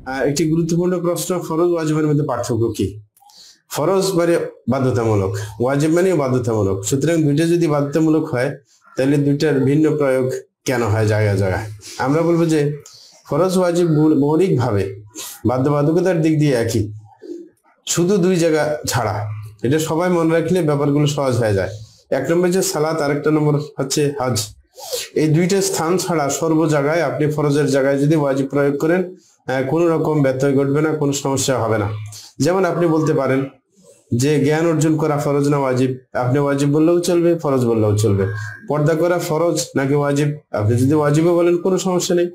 একটি গুরুত্বপূর্ণ প্রশ্ন, ফরজ ওয়াজিবের মধ্যে পার্থক্য কি? ফরজ মানে বাধ্যতামূলক, ওয়াজিব মানে বাধ্যতামূলক। সুতরাং দুইটা যদি বাধ্যতামূলক হয় তাহলে দুইটার ভিন্ন প্রয়োগ কেন হয় জায়গায় জায়গায়? আমরা বলবো যে ফরজ ওয়াজিব মৌলিকভাবে বাধ্যবাধকতার দিক দিয়ে একই, শুধু দুই জায়গা ছাড়া। এটা সবাই মনে রাখলে ব্যাপারগুলো সহজ হয়ে যায়। এক নম্বর যে সালাত, আরেকটা নম্বর হচ্ছে হজ। এই দুইটা স্থান ছাড়া সর্ব জায়গায় আপনি ফরজের জায়গায় যদি ওয়াজিব প্রয়োগ করেন কোনো রকম ব্যত্যয় ঘটবে না, কোনো সমস্যা হবে না। যেমন আপনি বলতে পারেন যে জ্ঞান অর্জন করা ফরজ না ওয়াজিব, আপনি ওয়াজিব বললেও চলবে, ফরজ বললেও চলবে। পর্দা করা ফরজ নাকি ওয়াজিব, আপনি যদি ওয়াজিবও বলেন কোনো সমস্যা নেই।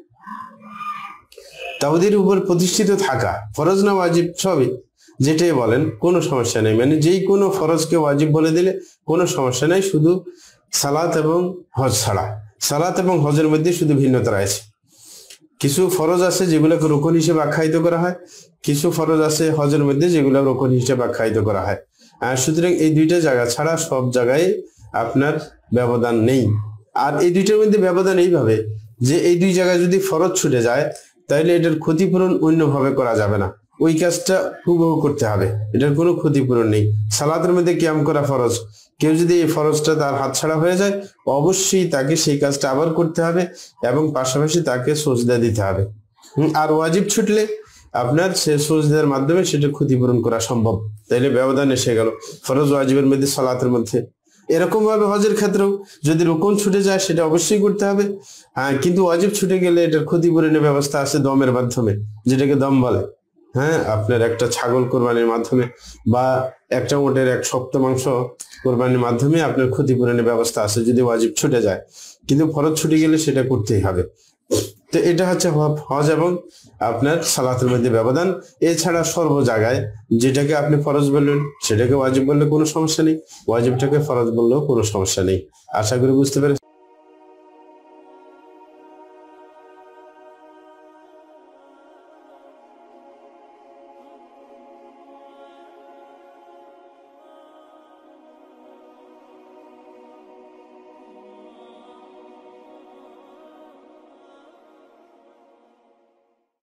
তাওহীদের উপর প্রতিষ্ঠিত থাকা ফরজ না ওয়াজিব, সবই যেটাই বলেন কোনো সমস্যা নেই। মানে যেই কোনো ফরজকে ওয়াজিব বলে দিলে কোনো সমস্যা নেই, শুধু সালাত এবং হজ ছাড়া। সালাত এবং হজের মধ্যে শুধু ভিন্নতা রয়েছে। কিছু ফরজ আছে যেগুলোকে রুকন হিসেবে আখ্যায়িত করা হয়, কিছু ফরজ আছে হজের মধ্যে যেগুলো রুকন হিসেবে আখ্যায়িত করা হয়। সুতরাং এই দুইটা জায়গা ছাড়া সব জায়গায় আপনার ব্যবধান নেই। আর এই দুইটার মধ্যে ব্যবধান এইভাবে যে এই দুই জায়গায় যদি ফরজ ছুটে যায় তাহলে এটার ক্ষতিপূরণ অন্যভাবে করা যাবে না, ওই কাজটা হুবহু করতে হবে, এটার কোনো ক্ষতিপূরণ নেই। সালাতের মধ্যে কিয়াম করা ফরজ, কেউ যদি এই ফরজটা তার হাতছাড়া হয়ে যায় অবশ্যই তাকে সেই কাজটা আবার করতে হবে এবং পাশাপাশি তাকে সজদা দিতে হবে। আর ওয়াজিব ছুটলে আপনার সে সজদার মাধ্যমে সেটা ক্ষতিপূরণ করা সম্ভব। তাইলে ব্যবধান এসে গেল ফরজ ওয়াজিবের মধ্যে, সালাতের মধ্যে। এরকম ভাবে হজের ক্ষেত্রেও যদি রুকন ছুটে যায় সেটা অবশ্যই করতে হবে, কিন্তু ওয়াজিব ছুটে গেলে এটার ক্ষতিপূরণের ব্যবস্থা আছে দমের মাধ্যমে, যেটাকে দম বলে। আপনার একটা ছাগল কোরবানির মাধ্যমে বা একটা উটের এক শক্ত মাংস কোরবানির মাধ্যমে আপনার ক্ষতিপূরণের ব্যবস্থা আছে যদি ওয়াজিব ছুটে যায়, কিন্তু ফরজ ছুটে গেলে সেটা করতেই হবে। তো এটা হচ্ছে হজ এবং আপনার সালাতের মধ্যে ব্যবধান। এছাড়া সর্ব জায়গায় যেটাকে আপনি ফরজ বললেন সেটাকে ওয়াজিব বললে কোনো সমস্যা নেই, ওয়াজিবটাকে ফরজ বললেও কোনো সমস্যা নেই। আশা করি বুঝতে পেরেছেন।